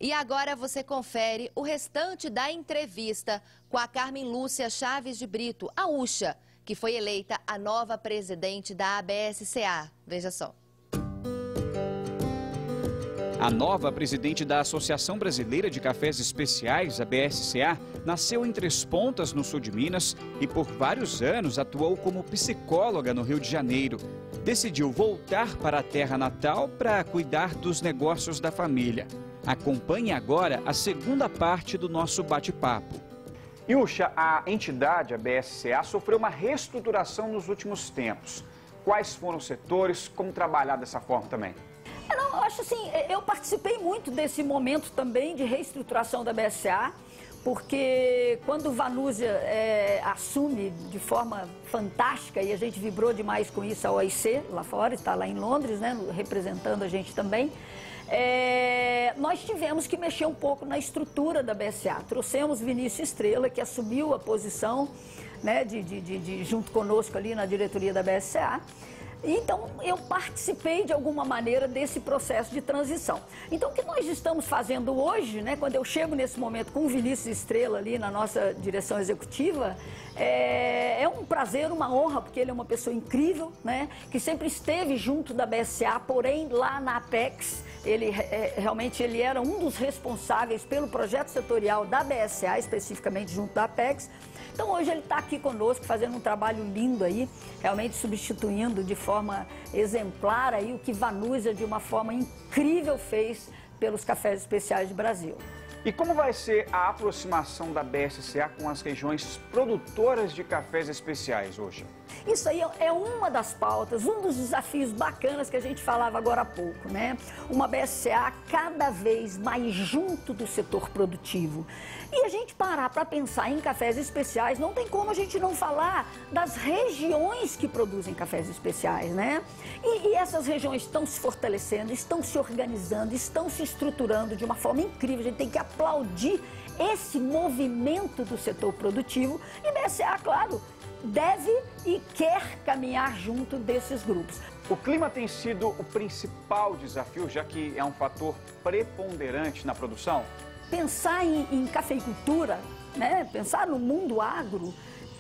E agora você confere o restante da entrevista com a Carmen Lúcia Chaves de Brito, a Ucha, que foi eleita a nova presidente da ABSCA. Veja só. A nova presidente da Associação Brasileira de Cafés Especiais, a ABSCA, nasceu em Três Pontas, no sul de Minas, e por vários anos atuou como psicóloga no Rio de Janeiro. Decidiu voltar para a terra natal para cuidar dos negócios da família. Acompanhe agora a segunda parte do nosso bate-papo. Ucha, a entidade, a ABSCA, sofreu uma reestruturação nos últimos tempos. Quais foram os setores? Como trabalhar dessa forma também? Eu acho assim, eu participei muito desse momento também de reestruturação da ABSCA, porque quando o Vanusia assume de forma fantástica, e a gente vibrou demais com isso, a OIC lá fora, está lá em Londres, né, representando a gente também, nós tivemos que mexer um pouco na estrutura da ABSCA. Trouxemos Vinícius Estrela, que assumiu a posição, né, junto conosco ali na diretoria da ABSCA. Então, eu participei de alguma maneira desse processo de transição. Então, o que nós estamos fazendo hoje, né, quando eu chego nesse momento com o Vinícius Estrela ali na nossa direção executiva, é um prazer, uma honra, porque ele é uma pessoa incrível, né, que sempre esteve junto da ABSCA, porém lá na Apex, realmente ele era um dos responsáveis pelo projeto setorial da ABSCA, especificamente junto da Apex. Então hoje ele está aqui conosco fazendo um trabalho lindo aí, realmente substituindo de forma exemplar aí o que Vanusia de uma forma incrível fez pelos cafés especiais do Brasil. E como vai ser a aproximação da ABSCA com as regiões produtoras de cafés especiais hoje? Isso aí é uma das pautas, um dos desafios bacanas que a gente falava agora há pouco, né? Uma ABSCA cada vez mais junto do setor produtivo. E a gente parar para pensar em cafés especiais, não tem como a gente não falar das regiões que produzem cafés especiais, né? E essas regiões estão se fortalecendo, estão se organizando, estão se estruturando de uma forma incrível. A gente tem que aplaudir esse movimento do setor produtivo. E a ABSCA, claro, deve e quer caminhar junto desses grupos. O clima tem sido o principal desafio, já que é um fator preponderante na produção? Pensar em cafeicultura, né? Pensar no mundo agro,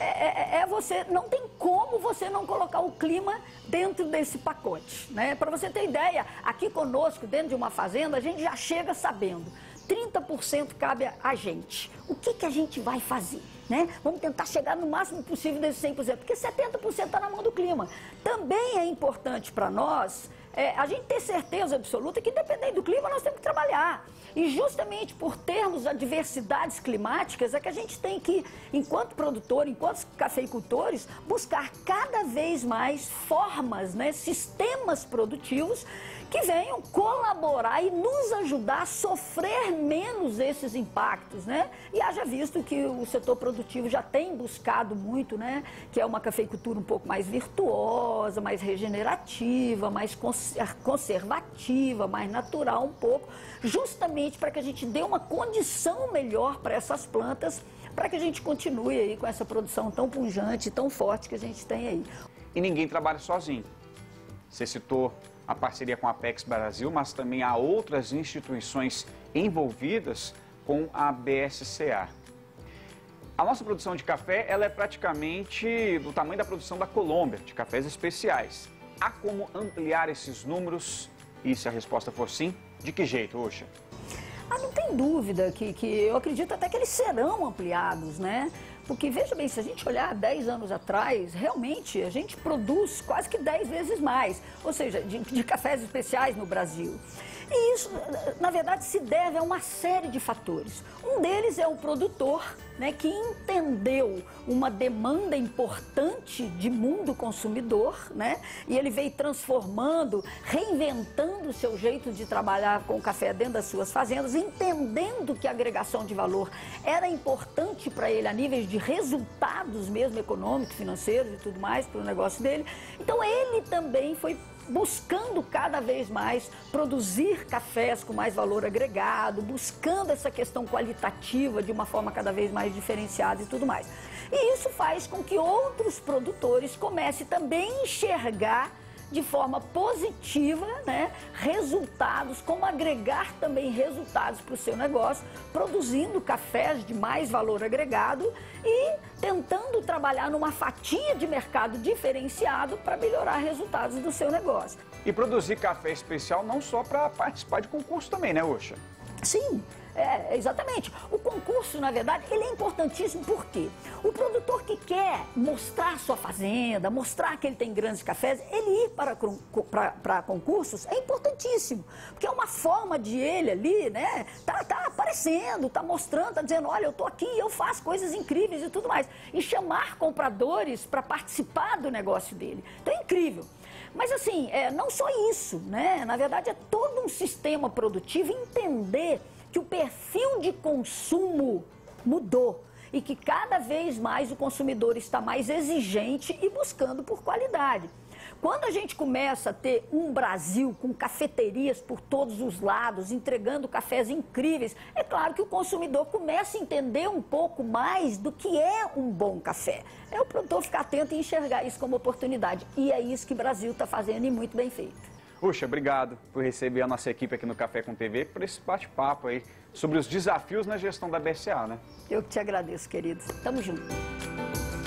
você não tem como você não colocar o clima dentro desse pacote, né? Para você ter ideia, aqui conosco, dentro de uma fazenda, a gente já chega sabendo, 30% cabe a gente. O que a gente vai fazer? Né? Vamos tentar chegar no máximo possível desse 100%, porque 70% está na mão do clima. Também é importante para nós a gente ter certeza absoluta que, independente do clima, nós temos que trabalhar. E justamente por termos adversidades climáticas, é que a gente tem que, enquanto produtor, enquanto cafeicultores, buscar cada vez mais formas, né, sistemas produtivos que venham colaborar e nos ajudar a sofrer menos esses impactos, né? E haja visto que o setor produtivo já tem buscado muito, né? Que é uma cafeicultura um pouco mais virtuosa, mais regenerativa, mais conservativa, mais natural um pouco, justamente para que a gente dê uma condição melhor para essas plantas, para que a gente continue aí com essa produção tão pujante, tão forte que a gente tem aí. E ninguém trabalha sozinho. Você citou a parceria com a Apex Brasil, mas também há outras instituições envolvidas com a ABSCA. A nossa produção de café ela é praticamente do tamanho da produção da Colômbia, de cafés especiais. Há como ampliar esses números? E se a resposta for sim, de que jeito, Ucha? Não tem dúvida que eu acredito até que eles serão ampliados, né? Porque, veja bem, se a gente olhar 10 anos atrás, realmente a gente produz quase que 10 vezes mais, ou seja, de cafés especiais no Brasil. E isso, na verdade, se deve a uma série de fatores. Um deles é o produtor, né, que entendeu uma demanda importante de mundo consumidor, né, e ele veio transformando, reinventando o seu jeito de trabalhar com o café dentro das suas fazendas, entendendo que a agregação de valor era importante para ele a nível de resultados mesmo econômicos, financeiros e tudo mais para o negócio dele. Então ele também foi buscando cada vez mais produzir cafés com mais valor agregado, buscando essa questão qualitativa de uma forma cada vez mais diferenciada e tudo mais. E isso faz com que outros produtores comecem também a enxergar de forma positiva, né, resultados, como agregar também resultados para o seu negócio, produzindo cafés de mais valor agregado e tentando trabalhar numa fatia de mercado diferenciado para melhorar resultados do seu negócio. E produzir café especial não só para participar de concurso também, né, Ucha? Sim, exatamente. O concurso, na verdade, ele é importantíssimo porque o produtor que quer mostrar sua fazenda, mostrar que ele tem grandes cafés, ele ir para concursos é importantíssimo. Porque é uma forma de ele ali, né, tá aparecendo, tá mostrando, tá dizendo, olha, eu tô aqui, eu faço coisas incríveis e tudo mais. E chamar compradores para participar do negócio dele. Então é incrível. Mas assim, não só isso, né? Na verdade é todo um sistema produtivo entender que o perfil de consumo mudou e que cada vez mais o consumidor está mais exigente e buscando por qualidade. Quando a gente começa a ter um Brasil com cafeterias por todos os lados, entregando cafés incríveis, é claro que o consumidor começa a entender um pouco mais do que é um bom café. É o produtor ficar atento e enxergar isso como oportunidade. E é isso que o Brasil está fazendo e muito bem feito. Ucha, obrigado por receber a nossa equipe aqui no Café com TV, por esse bate-papo aí sobre os desafios na gestão da BSA, né? Eu que te agradeço, queridos. Tamo junto.